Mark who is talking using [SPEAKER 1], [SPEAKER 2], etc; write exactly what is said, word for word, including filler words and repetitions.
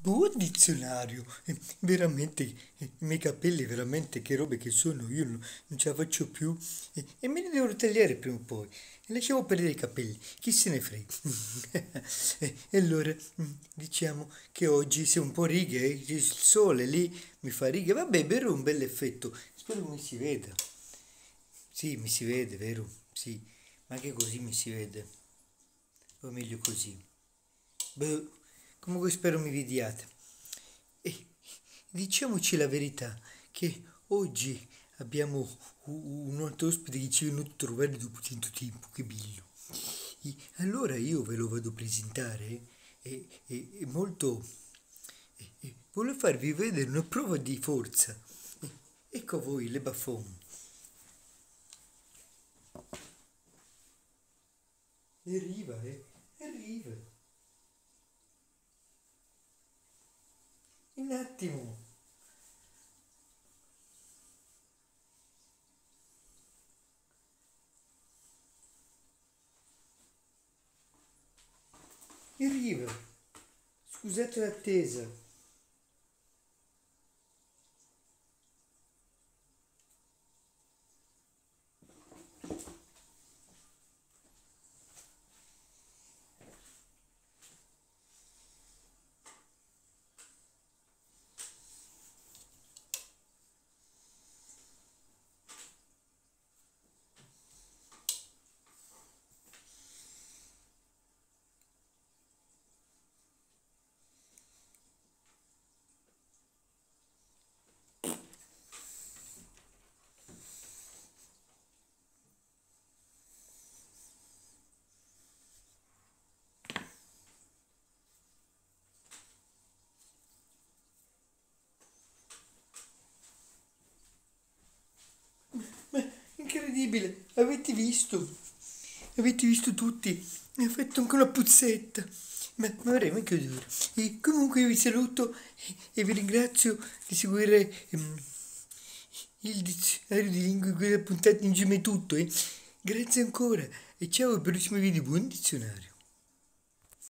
[SPEAKER 1] buon dizionario, eh, veramente, eh, i miei capelli, veramente, che robe che sono, io non, non ce la faccio più, eh, e me li devo tagliare prima o poi, e lasciamo perdere i capelli, chi se ne frega. Eh, E allora, mm, diciamo che oggi sei un po' righe, eh, il sole lì mi fa righe, vabbè, vero, un bel effetto, spero mi si veda, sì, mi si vede, vero, sì, ma anche così mi si vede, o meglio così. Beh, comunque spero mi vediate. E diciamoci la verità, che oggi abbiamo u- un altro ospite che ci è venuto a trovare dopo tanto tempo, che bello. E allora io ve lo vado a presentare e, e- e molto... e- e voglio farvi vedere una prova di forza. E- ecco a voi le baffon. Arriva, eh? Arriva. Un attimo. Arriva. Scusate l'attesa. Ma incredibile, avete visto? Avete visto tutti? Mi ha fatto anche una puzzetta. Ma, ma vorrei chiudere. E comunque vi saluto e, e vi ringrazio di seguire ehm, il dizionario di lingue in quella puntata insieme a tutto. Eh. Grazie ancora e ciao al prossimo video. Buon dizionario.